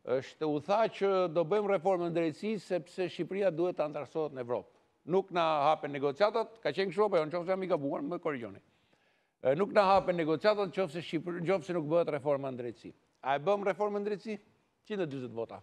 është u tha që do bëjmë reformën drejtësisë sepse Shqipëria duhet të antarësohet në Evropë. Nuk na hapen negociatat, ka qenë kështu apo jo, nëse jam i gabuar, më korrigjoni. Nuk na hapen negociatat nëse nuk bëhet reforma në drejtësi. A e bëm reformën në drejtësi? 140 vota.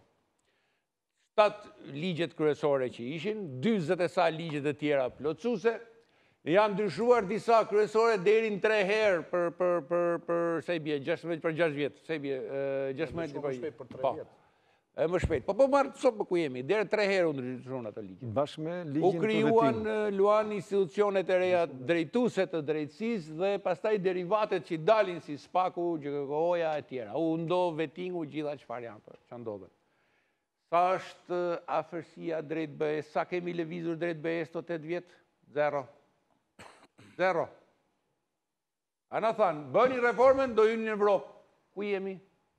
7 ligjet kryesore që ishin, 40 e sa ligjet e tjera plotësuese, janë ndryshuar disa kryesore deri në 3 herë për se i bie 16 për 6 vjet, se i bie 16 për 3 vjet. Më shpejt. Po marrë sot më ku jemi, deri 3 herë u ndryshuan ato ligje. Bashkë me ligjin U për krijuan vetim. luan institucionet e reja drejtuese të drejtësisë dhe pastaj derivatet që dalin si SPAK-u, GKK-ja e tjera. U ndodh vettingu gjitha çfarë janë që ndodhen. Sa është afërsia drejt BE-s, sa kemi lëvizur drejt BE-s të 8 vjet? Zero. A na thanë, bëni reformën, do hyni në Evropë. Ku jemi?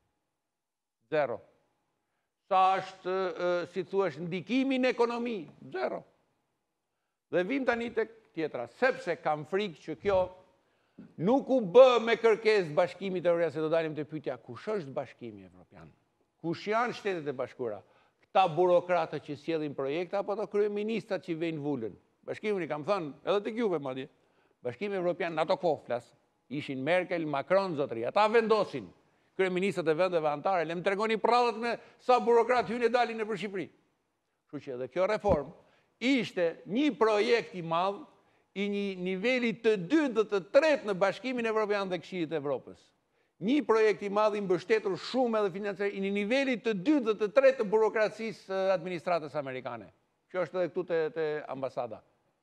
Zero. Sa është, si thuash, ndikimi në ekonomi? Zero. Dhe vim tani tek tjetra, sepse kam frikë që kjo nuk u bë me kërkesë Bashkimit Evropian, se do dalim të pyetja, kush është Bashkimi Evropian? Kush janë Shtetet e Bashkuara? Këta burokratët që sjellin projekte apo ato kryeministrat që vejnë vulën? Bashkimi, kam thënë, edhe tek juve madje. Bashkimi Evropian në ato kohë flas, ishin Merkel, Macron, zotëri. Ata vendosin kryeministrat e vendeve anëtare, le më tregoni prallat me sa burokrat hynë e dalin nëpër Shqipëri. Kështu që edhe kjo reformë ishte një projekt i madh i një niveli të dytë dhe të tretë në Bashkimin Evropian dhe Këshillit të Evropës. Një projekt i madh i mbështetur shumë edhe financiar i një niveli të dytë dhe të tretë të burokracisë administratës amerikane. Kjo është edhe këtu te ambasada.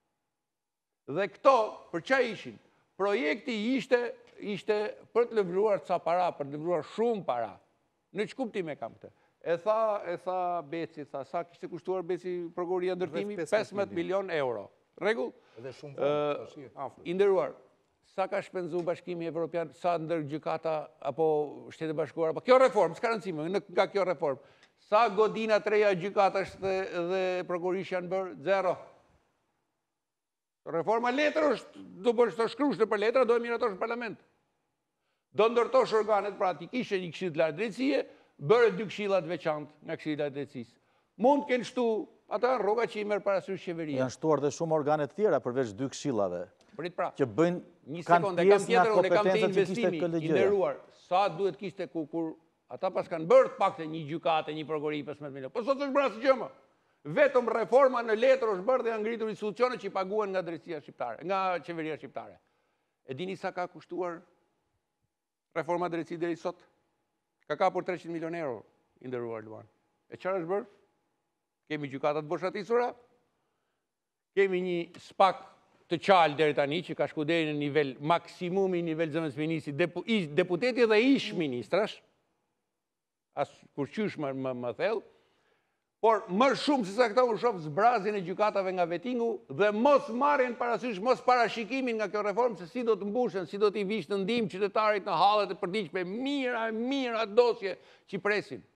Dhe këto, për çfarë ishin? Projekti ishte për të lëvruar ca para, për të lëvruar shumë para. Në që kuptim e kam këtë? E tha Beci, sa kishte kushtuar Beci prokuroria ndërtimi? 15 milion euro. Rregull? Edhe shumë I nderuar, sa ka shpenzuar Bashkimi Evropian, sa ndër gjykata apo Shtetet e Bashkuara, apo kjo reformë, s'ka rëndësime, nga kjo reformë. Sa godina të reja gjykatash dhe prokurorisht janë bërë? Zero. Reforma letër është, do bësh të shkruash për letra, do e miratosh në parlament. Do ndërtosh organet pratikisht një këshill të lartë drejtësie, bëre 2 këshilla të veçantë nga këshilla e drejtësisë. Mund të kenë shtu, ata janë rroga që i merr parasysh qeveria. Janë shtuar dhe shumë organe të tjera përveç 2 këshillave. Prit pra. Që bëjnë një kanë sekondë, kam pjesë nga tjetër, unë kam të kompetencat që kishte investimi, i KLG. nderuar, sa duhet kishte kur ata pas kanë bërë të paktën një gjykate, një prokurori 15 milion. Po sot është bërë asgjë më. Vetëm reforma në letër është bërë dhe janë ngritur institucione që i paguhen nga drejtësia shqiptare, nga qeveria shqiptare. E dini sa ka kushtuar reforma drejtësisë deri sot? Ka kapur 300 milion euro, i nderuar Luan. E çfarë është bërë? Kemi gjykata të boshatisura, kemi një SPAK të qalë deri tani, që ka shku deri në nivel maksimumi, nivel zëvendësministi, deputeti dhe ish ministrash, as kur qysh më thellë, por më shumë se sa këta u shoh zbrazjen e gjykatave nga vettingu dhe mos marrin parasysh, mos parashikimin nga kjo reformë se si do të mbushen, si do t'i vish në ndihmë qytetarit në hallet e përditshme, mira dosje që presin.